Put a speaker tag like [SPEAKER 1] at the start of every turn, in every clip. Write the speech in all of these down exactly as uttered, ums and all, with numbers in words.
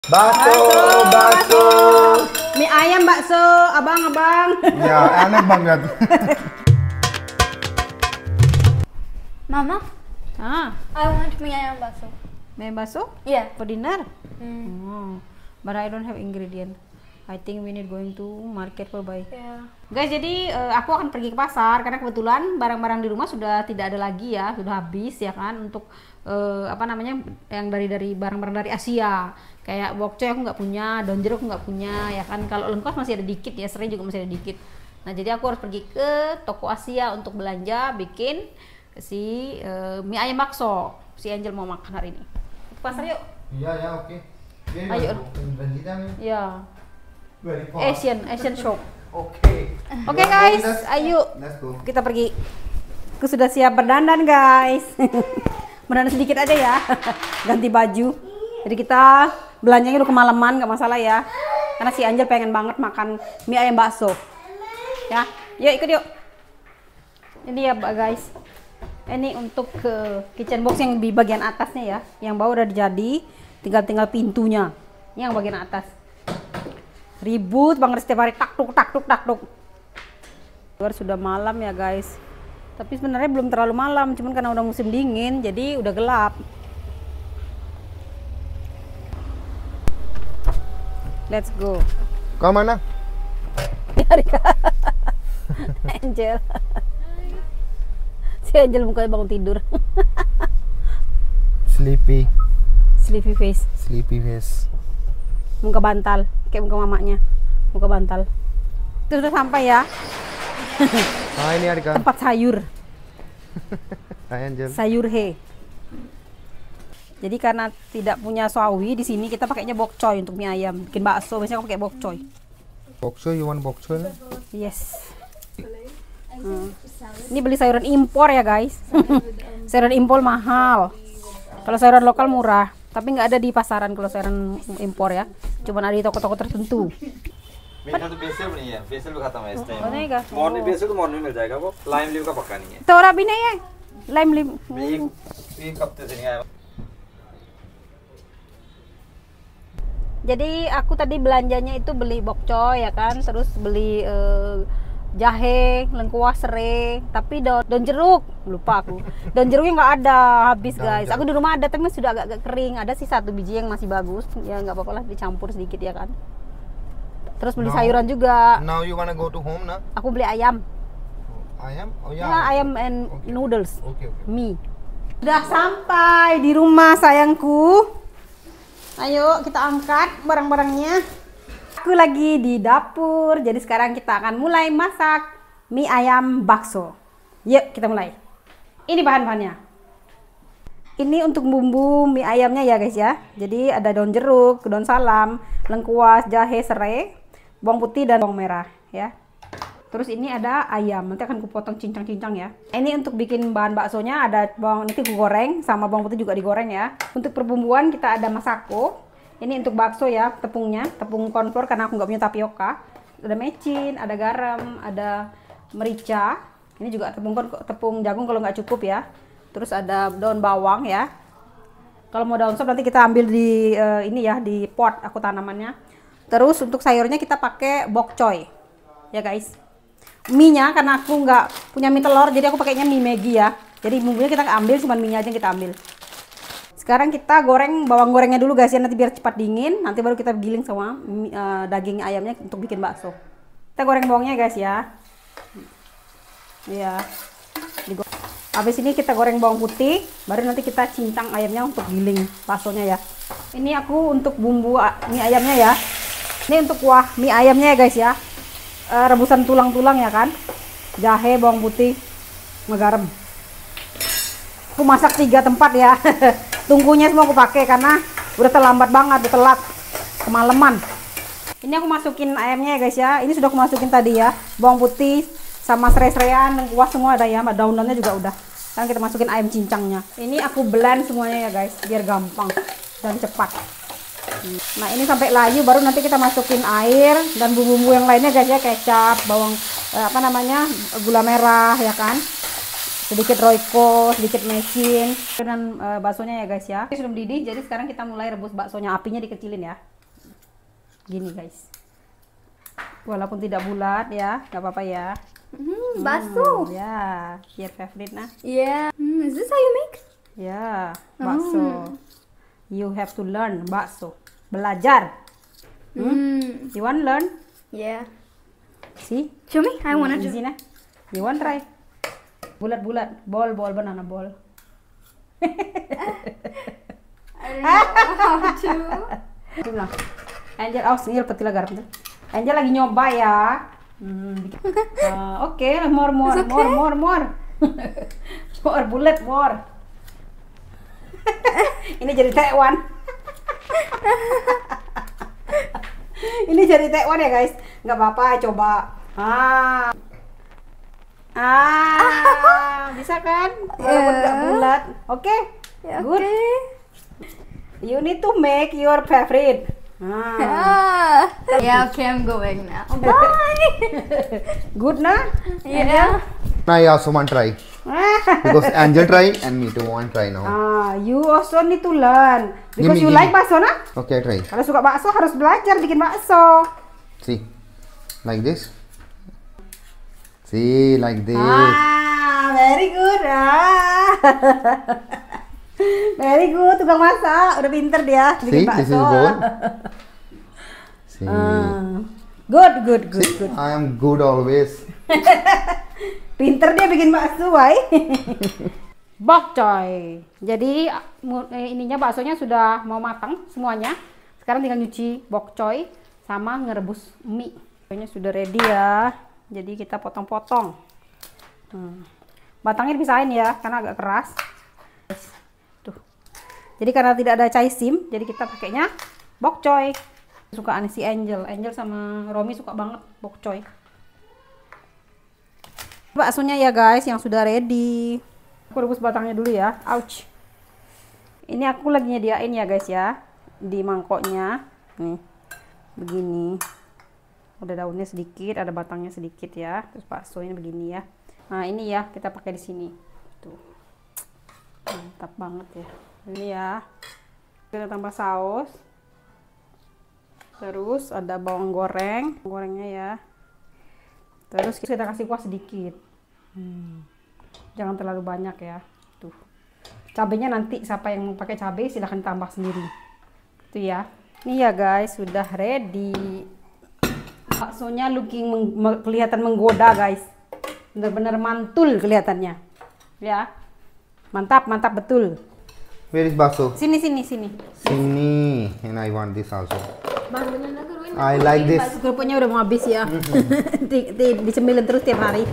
[SPEAKER 1] Bakso, bakso.
[SPEAKER 2] Mie ayam bakso, abang-abang.
[SPEAKER 1] Ya, enak banget.
[SPEAKER 3] Mama,
[SPEAKER 2] Ah,
[SPEAKER 3] I want mie ayam bakso.
[SPEAKER 2] mie bakso
[SPEAKER 3] Yeah.
[SPEAKER 2] for dinner.
[SPEAKER 3] Hmm.
[SPEAKER 2] Oh, but I don't have ingredient. I think we need going to market for buy.
[SPEAKER 3] Yeah.
[SPEAKER 2] Guys, jadi eh, aku akan pergi ke pasar karena kebetulan barang-barang di rumah sudah tidak ada lagi ya, sudah habis ya kan untuk eh, apa namanya yang dari dari barang-barang dari Asia. Kayak bokcoy aku nggak punya, daun jeruk nggak punya ya kan. Kalau lengkuas masih ada dikit ya, serai juga masih ada dikit. Nah, jadi aku harus pergi ke toko Asia untuk belanja bikin si eh, mie ayam bakso. Si Angel mau makan hari ini. Ke pasar yuk.
[SPEAKER 1] Iya, ya, oke.
[SPEAKER 2] Ayo. Ya. Asian, Asian shop.
[SPEAKER 1] Oke.
[SPEAKER 2] Oke guys, ayo
[SPEAKER 1] Let's go.
[SPEAKER 2] kita pergi. Aku sudah siap berdandan guys. Berdandan sedikit aja ya, ganti baju. Jadi kita belanjanya udah kemalaman, nggak masalah ya. Karena si Angel pengen banget makan mie ayam bakso. Ya, yuk ikut yuk. Ini ya guys. Ini untuk ke kitchen box yang di bagian atasnya ya. Yang bawah udah jadi, tinggal tinggal pintunya. Ini yang bagian atas. Ribut banget setiap hari, tak tuk tak tuk tak tuk. Luar sudah malam ya guys. Tapi sebenarnya belum terlalu malam, cuman karena udah musim dingin jadi udah gelap. Let's go.
[SPEAKER 1] Kau mana?
[SPEAKER 2] Angel. Si Angel mukanya bangun tidur.
[SPEAKER 1] Sleepy.
[SPEAKER 2] Sleepy face.
[SPEAKER 1] Sleepy face.
[SPEAKER 2] Muka bantal, kayak muka mamanya. Muka bantal. Itu sudah sampai ya.
[SPEAKER 1] Ah, ini Arika.
[SPEAKER 2] Tempat sayur.
[SPEAKER 1] Hai Angel.
[SPEAKER 2] Sayur he. Jadi karena tidak punya sawi di sini kita pakainya bokcoy untuk mie ayam. Bikin bakso biasanya aku pakai bokcoy.
[SPEAKER 1] Bokso, you want bokso?
[SPEAKER 2] Yes. Hmm. Ini beli sayuran impor ya guys. Sayuran impor mahal. Kalau sayuran lokal murah. Tapi nggak ada di pasaran kalau sayuran impor ya. Cuman ada di toko-toko tertentu.
[SPEAKER 4] मेरे यहाँ तो बेसल भी नहीं है, बेसल भी खत्म है इस टाइम।
[SPEAKER 2] बनेगा
[SPEAKER 4] मॉर्निंग बेसल तो मॉर्निंग मिल जाएगा, वो लाइम लीव का पक्का नहीं है।
[SPEAKER 2] तो और अभी नहीं है लाइम लीव
[SPEAKER 4] एक एक हफ्ते से नहीं आया।
[SPEAKER 2] Jadi aku tadi belanjanya itu beli bokcoy ya kan, terus beli eh, jahe, lengkuas, serai, tapi daun, daun jeruk lupa aku. Daun jeruknya nggak ada, habis guys. Aku di rumah ada tapi sudah agak-agak kering. Ada sih satu biji yang masih bagus, ya nggak apa-apa lah dicampur sedikit ya kan. Terus beli
[SPEAKER 1] No.
[SPEAKER 2] sayuran juga.
[SPEAKER 1] Now you wanna go to home, na?
[SPEAKER 2] Aku beli ayam.
[SPEAKER 1] Ayam? Oh
[SPEAKER 2] Ya,
[SPEAKER 1] ya.
[SPEAKER 2] ayam and
[SPEAKER 1] Okay.
[SPEAKER 2] noodles,
[SPEAKER 1] Oke, oke.
[SPEAKER 2] mie. Udah sampai di rumah sayangku. Ayo kita angkat barang-barangnya. Aku lagi di dapur, jadi sekarang kita akan mulai masak mie ayam bakso. Yuk kita mulai. Ini bahan-bahannya. Ini untuk bumbu mie ayamnya ya guys ya. Jadi ada daun jeruk, daun salam, lengkuas, jahe, serai, bawang putih dan bawang merah ya. Terus ini ada ayam, nanti akan kupotong cincang-cincang ya. Ini untuk bikin bahan baksonya ada bawang, nanti aku goreng sama bawang putih juga digoreng ya. Untuk perbumbuan kita ada masako. Ini untuk bakso ya, tepungnya, tepung cornflour karena aku nggak punya tapioka. Ada mecin, ada garam, ada merica. Ini juga tepung tepung jagung kalau nggak cukup ya. Terus ada daun bawang ya. Kalau mau daun sop nanti kita ambil di uh, ini ya di pot aku tanamannya. Terus untuk sayurnya kita pakai bokcoy ya guys. Mie-nya karena aku nggak punya mie telur jadi aku pakainya mie Maggi ya. Jadi bumbunya kita nggak ambil, cuma mie-nya aja yang kita ambil. Sekarang kita goreng bawang gorengnya dulu guys ya, nanti biar cepat dingin. Nanti baru kita giling sama uh, daging ayamnya untuk bikin bakso. Kita goreng bawangnya guys ya. Ya. Habis ini kita goreng bawang putih, baru nanti kita cincang ayamnya untuk giling baksonya ya. Ini aku untuk bumbu mie ayamnya ya. Ini untuk kuah mie ayamnya ya guys ya. E, rebusan tulang-tulang ya kan. Jahe, bawang putih, sama garam. Aku masak tiga tempat ya. Tungkunya semua aku pakai karena udah terlambat banget, udah telat kemalaman. Ini aku masukin ayamnya ya guys ya. Ini sudah aku masukin tadi ya. Bawang putih sama serai-seraian, lengkuas semua ada ya, daun-daunnya juga udah. Sekarang kita masukin ayam cincangnya. Ini aku blend semuanya ya guys, biar gampang dan cepat. Nah ini sampai layu, baru nanti kita masukin air dan bumbu-bumbu yang lainnya guys ya, kecap, bawang eh, apa namanya, gula merah ya kan, sedikit royco, sedikit mecin dan e, baksonya ya guys ya. Ini sudah mendidih, jadi sekarang kita mulai rebus baksonya, apinya dikecilin ya. Gini guys. Walaupun tidak bulat ya, nggak apa-apa ya.
[SPEAKER 3] Hmm, bakso.
[SPEAKER 2] Hmm, ya, your favorite nah.
[SPEAKER 3] Yeah. Hmm, is this how you make?
[SPEAKER 2] Ya, bakso. You have to learn bakso. Belajar.
[SPEAKER 3] Hmm.
[SPEAKER 2] You want learn?
[SPEAKER 3] Yeah.
[SPEAKER 2] See?
[SPEAKER 3] Show me. I wanna
[SPEAKER 2] Easy
[SPEAKER 3] do.
[SPEAKER 2] nah. You want try? Bulat-bulat, ball, ball, banana ball.
[SPEAKER 3] I don't know how to.
[SPEAKER 2] Dia bilang, Angel, oh sini peti lah garam. Angel lagi nyoba ya. Hmm. Uh, Oke, okay. more, more,
[SPEAKER 3] It's okay.
[SPEAKER 2] more, more, more, more, bullet, more. Ini jadi Taiwan. Ini jadi Taiwan ya guys. Nggak apa-apa, coba. Ah, ah, bisa kan? Walaupun nggak
[SPEAKER 3] Yeah.
[SPEAKER 2] bulat. Oke, okay.
[SPEAKER 3] Yeah,
[SPEAKER 2] good.
[SPEAKER 3] okay.
[SPEAKER 2] You need to make your favorite. Ah.
[SPEAKER 3] Ah. Yeah, okay, I'm going now. Bye.
[SPEAKER 2] Good nah?
[SPEAKER 3] Yeah.
[SPEAKER 1] I also want try because Angel try and me too want try now.
[SPEAKER 2] Ah, you also need to learn because
[SPEAKER 1] Gimme,
[SPEAKER 2] you
[SPEAKER 1] gimme.
[SPEAKER 2] like bakso nah?
[SPEAKER 1] Okay, try.
[SPEAKER 2] Kalau suka bakso harus belajar bikin bakso.
[SPEAKER 1] See, like this. See, like this.
[SPEAKER 2] Ah, very good. Ah. Very good, tukang masak, udah pinter dia
[SPEAKER 1] See,
[SPEAKER 2] bikin
[SPEAKER 1] this is
[SPEAKER 2] bakso.
[SPEAKER 1] good. See,
[SPEAKER 2] Ah. Good, good, good,
[SPEAKER 1] see,
[SPEAKER 2] good.
[SPEAKER 1] I am good always.
[SPEAKER 2] Pinter dia bikin bakso, wai. Bokcoy. Jadi mu- eh, ininya baksonya sudah mau matang semuanya. Sekarang tinggal nyuci bokcoy sama ngerebus mie. Baksonya sudah ready ya. Jadi kita potong-potong. Hmm. Batangnya dipisahin ya, karena agak keras. Tuh. Jadi karena tidak ada cai sim, jadi kita pakainya bokcoy. Sukaan si Angel, Angel sama Romi suka banget bokcoy. Baksonya ya guys yang sudah ready. Aku rebus batangnya dulu ya. Ouch. Ini aku lagi nyediain ya guys ya di mangkoknya. Nih. Begini. Udah daunnya sedikit, ada batangnya sedikit ya. Terus baksonya begini ya. Nah, ini ya kita pakai di sini. Tuh. Mantap banget ya. Ini ya. Kita tambah saus. Terus ada bawang goreng, gorengnya ya. Terus kita kasih kuah sedikit. Hmm. Jangan terlalu banyak ya. Tuh. Cabenya nanti siapa yang mau pakai cabai silahkan tambah sendiri. Itu ya. Ini ya guys, sudah ready. Baksonya looking meng me kelihatan menggoda guys. Benar-benar mantul kelihatannya. Ya. Mantap, mantap betul.
[SPEAKER 1] Where is bakso?
[SPEAKER 2] Sini sini sini.
[SPEAKER 1] Sini, and I want this also.
[SPEAKER 3] Baksonya nagaruin.
[SPEAKER 1] I like this.
[SPEAKER 2] Kerupuknya udah mau habis ya. di, di, dicemilin terus tiap hari.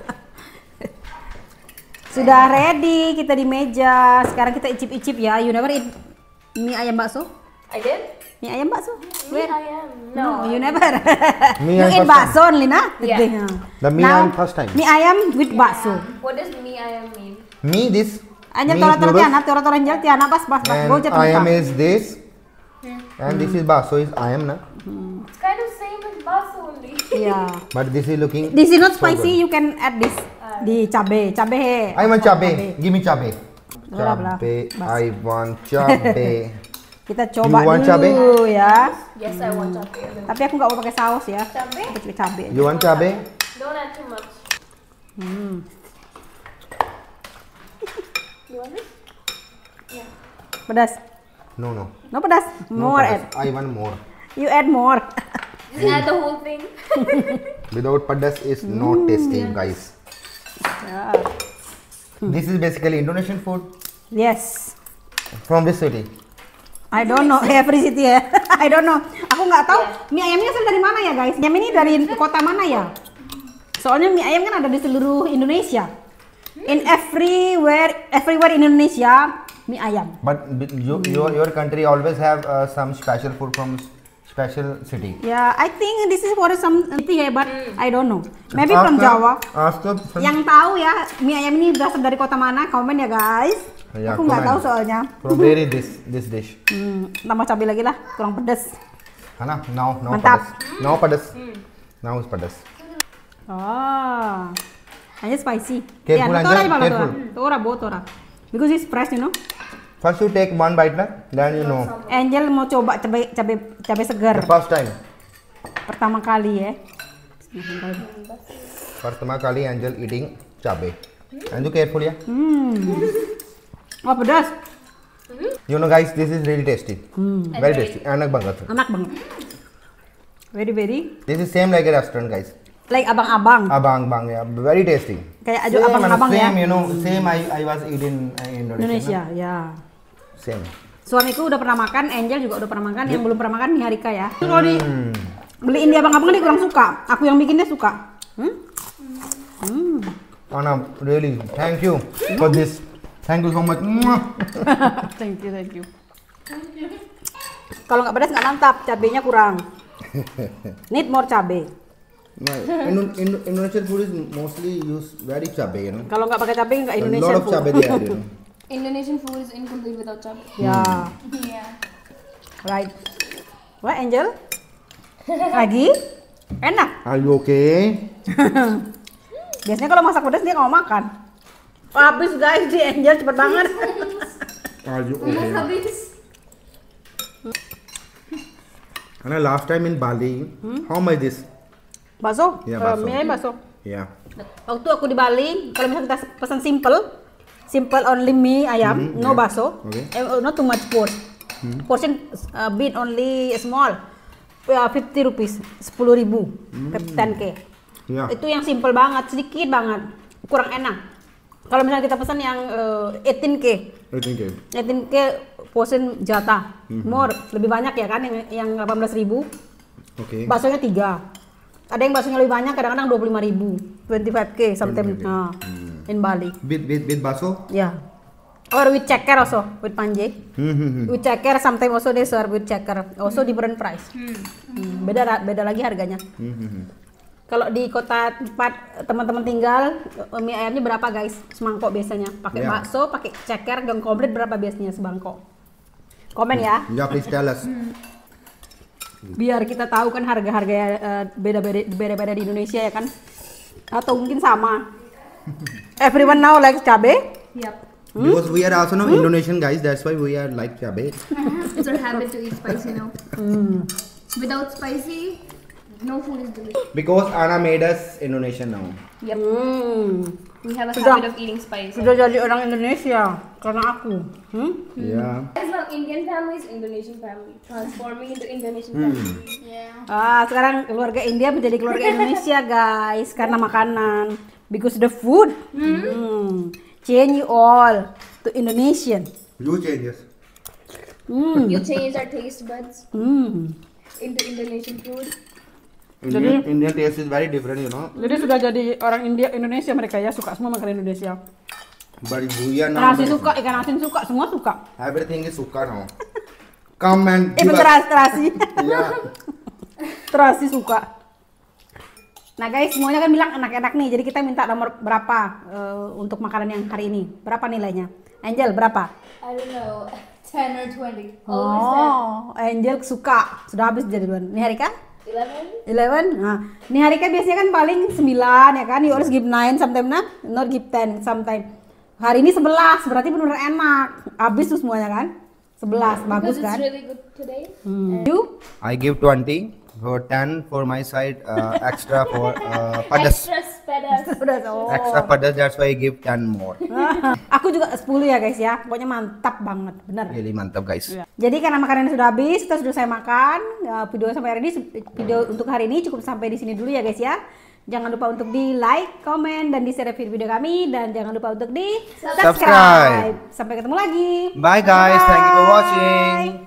[SPEAKER 2] Sudah ready, kita di meja. Sekarang kita icip-icip ya. You never eat mie ayam bakso?
[SPEAKER 3] I did?
[SPEAKER 2] Mie ayam bakso? Where?
[SPEAKER 3] I am.
[SPEAKER 2] No, you never.
[SPEAKER 1] Mie
[SPEAKER 2] you
[SPEAKER 1] ayam
[SPEAKER 2] eat
[SPEAKER 1] first
[SPEAKER 2] bakso only nah?
[SPEAKER 3] Yeah.
[SPEAKER 1] The mie
[SPEAKER 2] Now,
[SPEAKER 1] ayam first time.
[SPEAKER 2] Mie ayam with bakso.
[SPEAKER 3] What does me I am mean?
[SPEAKER 1] Me this.
[SPEAKER 2] Anjir
[SPEAKER 1] me
[SPEAKER 2] tora-tora
[SPEAKER 1] noodles,
[SPEAKER 2] tiana, tora-tora Angel tiana pas pas pas. Go
[SPEAKER 1] and
[SPEAKER 2] jet
[SPEAKER 1] ayam
[SPEAKER 2] mentah.
[SPEAKER 1] is this, and this is bakso is ayam na.
[SPEAKER 3] It's kind of same as bakso only.
[SPEAKER 2] Yeah.
[SPEAKER 1] But this is looking.
[SPEAKER 2] This is not
[SPEAKER 1] so
[SPEAKER 2] spicy,
[SPEAKER 1] good.
[SPEAKER 2] you can add this di cabe, cabe he.
[SPEAKER 1] I want cabe. Give me cabe.
[SPEAKER 2] Belah, belah.
[SPEAKER 1] Cabe.
[SPEAKER 2] Bas.
[SPEAKER 1] I want cabe.
[SPEAKER 2] Kita coba
[SPEAKER 1] You want
[SPEAKER 2] dulu
[SPEAKER 1] cabe?
[SPEAKER 2] ya.
[SPEAKER 3] Yes, I want chocolate.
[SPEAKER 2] Tapi aku nggak mau pakai saus ya.
[SPEAKER 3] Cabe?
[SPEAKER 2] Pakai cabe. aja.
[SPEAKER 1] You want cabe?
[SPEAKER 3] Don't add too much.
[SPEAKER 2] Hmm.
[SPEAKER 3] You want this?
[SPEAKER 2] Pedas.
[SPEAKER 1] No, no.
[SPEAKER 2] No pedas.
[SPEAKER 1] No
[SPEAKER 2] More
[SPEAKER 1] padas.
[SPEAKER 2] add.
[SPEAKER 1] I want more.
[SPEAKER 2] You add more.
[SPEAKER 3] Just add the whole thing.
[SPEAKER 1] Without padas is not tasty, guys.
[SPEAKER 2] Ya.
[SPEAKER 1] This is basically Indonesian food
[SPEAKER 2] Yes.
[SPEAKER 1] from this city.
[SPEAKER 2] I don't know every city ya. I don't know. Aku nggak tahu mie ayamnya asal dari mana ya guys. Ayam ini dari kota mana ya? Soalnya mie ayam kan ada di seluruh Indonesia. In everywhere, everywhere in Indonesia mie ayam.
[SPEAKER 1] But b- you, your your country always have uh, some special food from s- special city.
[SPEAKER 2] Ya, I think this is for some city ya, but I don't know. Maybe from
[SPEAKER 1] Ask
[SPEAKER 2] Jawa.
[SPEAKER 1] them- Ask them some-
[SPEAKER 2] Yang tahu ya mie ayam ini berasal dari kota mana? Komen ya guys.
[SPEAKER 1] Ya,
[SPEAKER 2] Aku nggak
[SPEAKER 1] komen.
[SPEAKER 2] tahu soalnya.
[SPEAKER 1] From where is this this dish?
[SPEAKER 2] Hmm, tambah cabai lagi lah, kurang pedas.
[SPEAKER 1] Hana, now now
[SPEAKER 2] Mantap.
[SPEAKER 1] padas. Now padas. Now is padas.
[SPEAKER 2] Oh, hanya spicy.
[SPEAKER 1] Careful,
[SPEAKER 2] Ya,
[SPEAKER 1] Anjal,
[SPEAKER 2] tora aja
[SPEAKER 1] careful.
[SPEAKER 2] tora. Tora, bo tora. Because it's fresh, you know.
[SPEAKER 1] First you take one bite na, then you know.
[SPEAKER 2] Angel mau coba cabai cabai cabai segar.
[SPEAKER 1] The first time.
[SPEAKER 2] Pertama kali ya.
[SPEAKER 1] Pertama kali Angel eating cabe. Anju careful ya.
[SPEAKER 2] Hmm. Oh pedas.
[SPEAKER 1] You know guys, this is really tasty. Very tasty. Enak banget.
[SPEAKER 2] Enak banget. Very very.
[SPEAKER 1] This is same like a restaurant guys.
[SPEAKER 2] Like abang-abang.
[SPEAKER 1] Abang-abang ya, very tasty.
[SPEAKER 2] Kayak aja
[SPEAKER 1] Same,
[SPEAKER 2] abang-abang ya.
[SPEAKER 1] Same, you know, same I I was eating in Indonesia.
[SPEAKER 2] Indonesia, ya.
[SPEAKER 1] Same.
[SPEAKER 2] Suamiku udah pernah makan, Angel juga udah pernah makan, yang belum pernah makan Niharika ya. Itu kalau di beliin dia abang-abang dia kurang suka. Aku yang bikin dia suka. Hmm? Hmm.
[SPEAKER 1] Anna, really, thank you for this. Thank you so much.
[SPEAKER 2] Thank you, thank you. Kalau nggak pedas nggak mantap, cabenya kurang. Need more cabe.
[SPEAKER 1] Indo Indo Indonesian food is mostly use very cabe, you know.
[SPEAKER 2] Kalau nggak pakai cabe nggak
[SPEAKER 1] A lot
[SPEAKER 2] Indonesian
[SPEAKER 1] of
[SPEAKER 2] food.
[SPEAKER 1] cabe they add, you know.
[SPEAKER 3] Indonesian food is incomplete without cabe.
[SPEAKER 2] Ya,
[SPEAKER 3] Yeah.
[SPEAKER 2] right. Wah, Angel? Lagi? Enak.
[SPEAKER 1] Are you okay?
[SPEAKER 2] Biasanya kalau masak pedas dia nggak mau makan. Habis guys, si Angel cepet banget.
[SPEAKER 1] Are you okay?
[SPEAKER 3] Habis.
[SPEAKER 1] Anna, last time in Bali, how much this?
[SPEAKER 2] Bakso?
[SPEAKER 1] Iya,
[SPEAKER 2] Eh,
[SPEAKER 1] bakso.
[SPEAKER 2] mie bakso.
[SPEAKER 1] Yeah.
[SPEAKER 2] Waktu aku di Bali, kalau misalnya kita pesan simple, simple only mie ayam,
[SPEAKER 1] Mhm,
[SPEAKER 2] no
[SPEAKER 1] yeah.
[SPEAKER 2] bakso,
[SPEAKER 1] Okay.
[SPEAKER 2] eh, not too much portion. Portion uh, bit only small, uh, fifty rupees, sepuluh ribu, ten K.
[SPEAKER 1] Yeah.
[SPEAKER 2] Itu yang simple banget, sedikit banget, kurang enak. Kalau misalnya kita pesan yang uh, eighteen K,
[SPEAKER 1] I think it.
[SPEAKER 2] eighteen K portion jatah, more, lebih banyak ya kan, yang yang delapan belas ribu,
[SPEAKER 1] Okay.
[SPEAKER 2] baksonya tiga. Ada yang baksonya lebih banyak, kadang-kadang dua puluh lima ribu, twenty-five K sometimes
[SPEAKER 1] twenty-five K.
[SPEAKER 2] nah, in Bali.
[SPEAKER 1] With with with baso?
[SPEAKER 2] Yeah. Or with checker also, with panje.
[SPEAKER 1] Hmm.
[SPEAKER 2] With checker sometimes also they serve with checker. Also different price. Hmm, Beda ra- beda lagi harganya. Kalau di kota tempat teman-teman tinggal, mie ayamnya berapa guys? Semangkok biasanya. Pakai
[SPEAKER 1] Yeah.
[SPEAKER 2] bakso, pakai ceker, gang komplit berapa biasanya semangkok? Komen ya,
[SPEAKER 1] Yeah, please tell us.
[SPEAKER 2] biar kita tahu kan harga-harga eh, beda-beda beda-beda di Indonesia ya kan? Atau mungkin sama. Everyone now likes cabe.
[SPEAKER 3] Yep.
[SPEAKER 1] Because we are also now Indonesian guys, that's why we are like cabe.
[SPEAKER 3] It's our habit to eat spicy now. Without spicy, no food is delicious.
[SPEAKER 1] Because Anna made us Indonesian now.
[SPEAKER 3] Yep.
[SPEAKER 2] Hmm.
[SPEAKER 3] We have a
[SPEAKER 2] Sudah.
[SPEAKER 3] habit of eating spicy.
[SPEAKER 2] Sudah jadi orang Indonesia karena aku. Hmm?
[SPEAKER 1] Yeah.
[SPEAKER 3] It's not Indian families, Indonesian family. Transforming into Indonesian family. Yeah.
[SPEAKER 2] Ah, sekarang keluarga India menjadi keluarga Indonesia, guys, karena makanan. Because the food. Hmm. Change you all to Indonesian.
[SPEAKER 1] You changes.
[SPEAKER 2] Hmm.
[SPEAKER 3] You change our taste buds
[SPEAKER 2] Hmm.
[SPEAKER 3] into Indonesian food.
[SPEAKER 1] Indian, Indian taste is very different, you know.
[SPEAKER 2] Jadi sudah jadi orang India Indonesia mereka ya, suka semua makan Indonesia.
[SPEAKER 1] But we are now.
[SPEAKER 2] Terasi suka, ikan asin suka, semua suka.
[SPEAKER 1] Everything is suka now. Come and give
[SPEAKER 2] Even
[SPEAKER 1] us.
[SPEAKER 2] terasi, terasi.
[SPEAKER 1] Yeah.
[SPEAKER 2] Terasi suka. Nah guys, semuanya kan bilang enak-enak nih. Jadi kita minta nomor berapa eh, untuk makanan yang hari ini? Berapa nilainya? Angel berapa?
[SPEAKER 3] I don't know, ten or twenty. Always ten.
[SPEAKER 2] Oh, Angel suka. Sudah habis jadi duluan. Niharika?
[SPEAKER 3] Eleven.
[SPEAKER 2] eleven. Nah, Niharika biasanya kan paling sembilan ya kan. You always give nine sometimes nah, not give ten sometimes. Hari ini sebelas, berarti benar enak. Habis tuh semuanya kan? sebelas, bagus
[SPEAKER 3] Because it's
[SPEAKER 2] kan?
[SPEAKER 3] really good today.
[SPEAKER 2] You?
[SPEAKER 1] I give twenty. For ten for my side, uh, extra for uh, padas.
[SPEAKER 3] Extra pedas.
[SPEAKER 2] Sudah oh.
[SPEAKER 1] Extra padas, that's why I give ten more.
[SPEAKER 2] Aku juga sepuluh ya guys ya. Pokoknya mantap banget, bener.
[SPEAKER 1] Really mantap guys.
[SPEAKER 2] Jadi karena makanannya sudah habis, kita sudah saya makan. Ya, video sampai hari ini, video untuk hari ini cukup sampai di sini dulu ya guys ya. Jangan lupa untuk di like, komen, dan di share video kami. Dan jangan lupa untuk di subscribe.
[SPEAKER 1] Subscribe.
[SPEAKER 2] Sampai ketemu lagi.
[SPEAKER 1] Bye guys, thank you for watching.